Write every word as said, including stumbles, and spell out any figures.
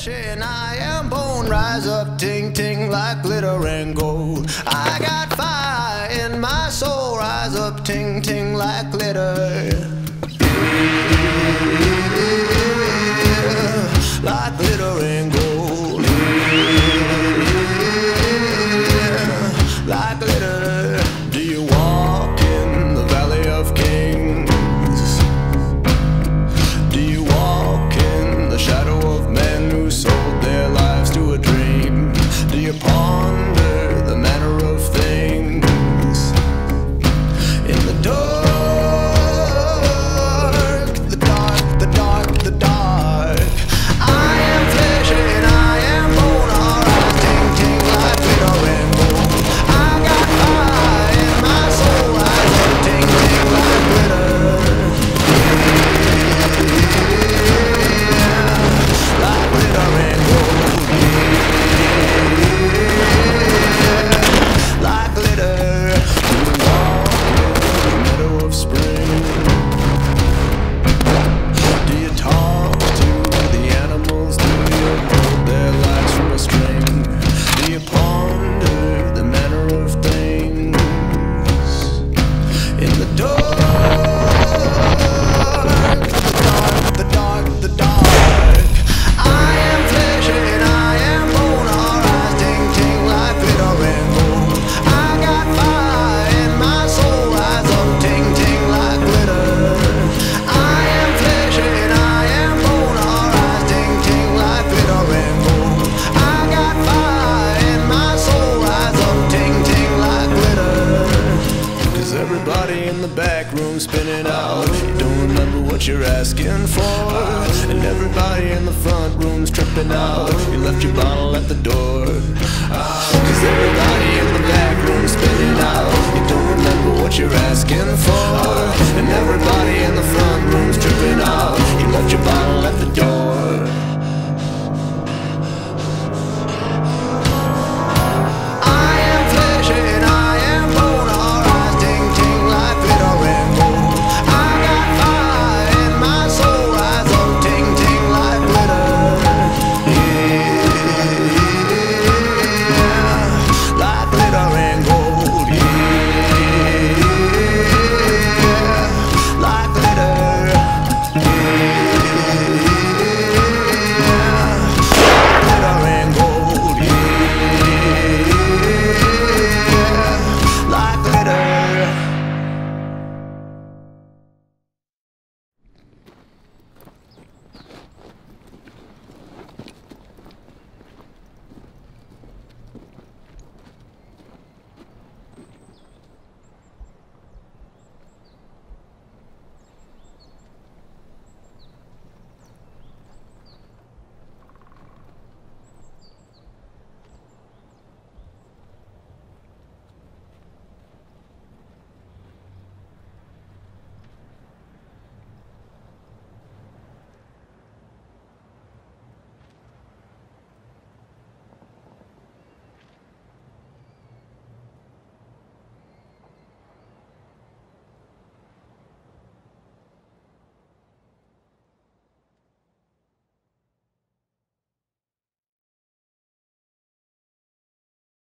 flesh and I am bone. Rise up, ting ting like glitter and gold. I got fire in my soul. Rise up, ting ting like glitter. Like glitter and gold. Like glitter. Do you walk in the valley of kings? Do you walk in the shadow of men who sold their lives to a dream? Do you ponder the manner of things? In the dark, the dark, the dark, the dark, I am flesh and I am bone. Our eyes ting ting like glitter and gold. I got fire in my soul. Eyes ting ting like glitter. Like glitter and gold. Like glitter. Do you walk in the meadow of spring? Do you talk to the animals? Do you hold their lives from a string? Do you ponder the manner of things? In the dark, the dark, the dark, the dark, I am flesh and I am bone. Our eyes ting ting like glitter and gold. I got fire in my soul. Eyes up ting ting like glitter. I am flesh and I am bone. Our eyes ting ting like glitter and gold. I got fire in my soul. Eyes up ting ting like glitter. Cause everybody in the back room spinning out. You don't remember what you're asking for. And everybody in the front room's tripping out. You left your bottle at the door. Cause everybody in the back room's spinning out. You don't remember what you're asking for. And everybody in the front room's tripping out. You left your bottle at the door.